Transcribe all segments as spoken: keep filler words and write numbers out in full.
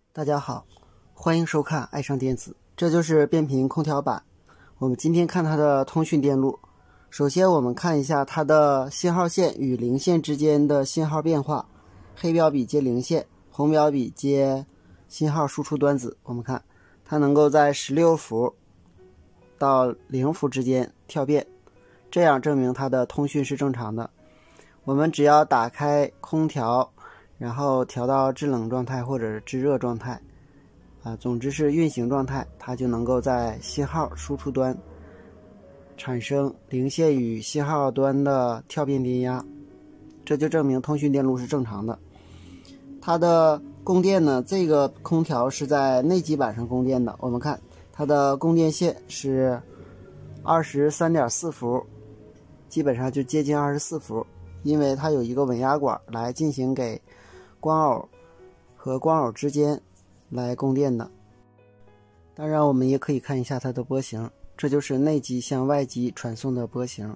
大家好，欢迎收看爱上电子，这就是变频空调板。我们今天看它的通讯电路。首先我们看一下它的信号线与零线之间的信号变化，黑标笔接零线，红标笔接信号输出端子。我们看它能够在十六伏到零伏之间跳变，这样证明它的通讯是正常的。我们只要打开空调，然后调到制冷状态或者是制热状态，啊，总之是运行状态，它就能够在信号输出端产生零线与信号端的跳变电压，这就证明通讯电路是正常的。它的供电呢，这个空调是在内基板上供电的，我们看它的供电线是 二十三点四伏，基本上就接近二十四伏，因为它有一个稳压管来进行给光偶和光偶之间来供电的。当然我们也可以看一下它的波形，这就是内基向外基传送的波形。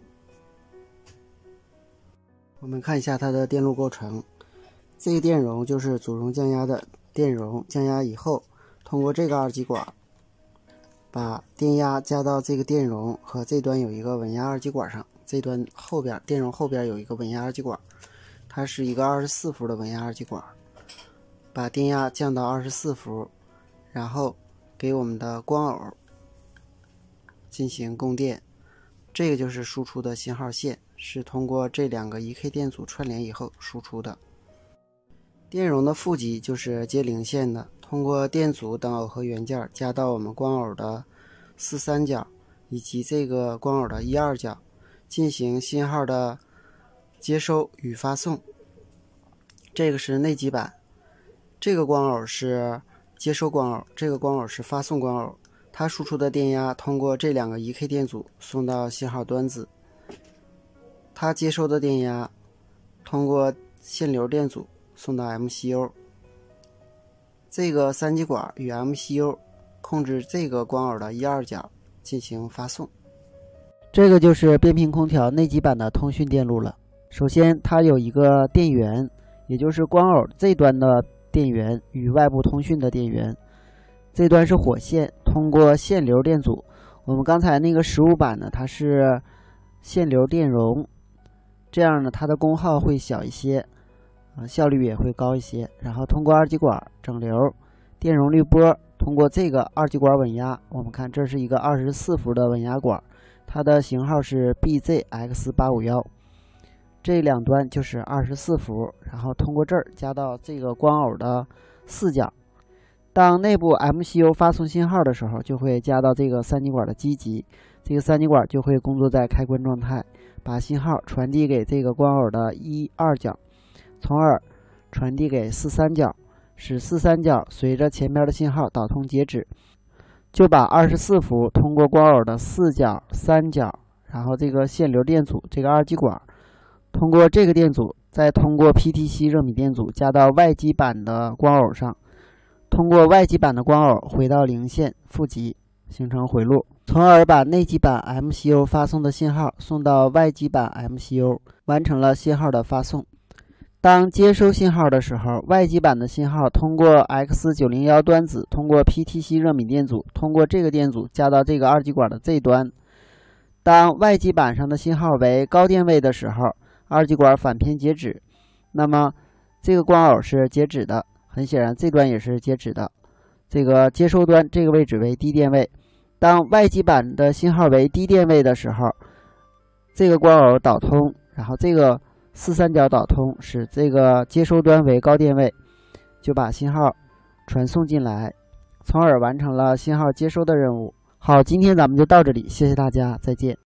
我们看一下它的电路构成，这个电容就是阻容降压的电容，降压以后通过这个二极管把电压加到这个电容和这端有一个稳压二极管上，这端后边电容后边有一个稳压二极管，它是一个二十四伏的稳压二极管，把电压降到二十四伏，然后给我们的光偶进行供电。这个就是输出的信号线，是通过这两个 一 K 电阻串联以后输出的。电容的负极就是接零线的，通过电阻等耦合元件加到我们光偶的四三角以及这个光偶的一二角，进行信号的接收与发送。这个是内基板，这个光偶是接收光偶，这个光偶是发送光偶，它输出的电压通过这两个 一 K 电阻送到信号端子，它接收的电压通过线流电阻送到 M C U， 这个三极管与 M C U 控制这个光偶的一二角进行发送。这个就是变频空调内基板的通讯电路了。首先它有一个电源，也就是光偶这端的电源与外部通讯的电源，这端是火线，通过线流电阻。我们刚才那个十五板呢，它是线流电容，这样呢它的功耗会小一些，啊，效率也会高一些。然后通过二极管整流电容滤波，通过这个二极管稳压，我们看这是一个二十四伏的稳压管，它的型号是 B Z X 八五一，这两端就是二十四伏，然后通过这儿加到这个光偶的四角。当内部 M C U 发送信号的时候，就会加到这个三极管的基极，这个三极管就会工作在开关状态，把信号传递给这个光偶的一二角，从而传递给四三角，使四三角随着前边的信号导通截止，就把二十四伏通过光偶的四角、三角，然后这个线流电阻这个二极管，通过这个电阻，再通过 P T C 热敏电阻加到外基板的光偶上，通过外基板的光偶回到零线负极，形成回路，从而把内基板 M C U 发送的信号送到外基板 M C U， 完成了信号的发送。当接收信号的时候，外基板的信号通过 X 九零一 端子，通过 P T C 热敏电阻，通过这个电阻加到这个二极管的这端。当外基板上的信号为高电位的时候，二极管反偏截止，那么这个光偶是截止的，很显然这端也是截止的。这个接收端这个位置为低电位，当外基板的信号为低电位的时候，这个光偶导通，然后这个四三角导通，使这个接收端为高电位，就把信号传送进来，从而完成了信号接收的任务。好，今天咱们就到这里，谢谢大家，再见。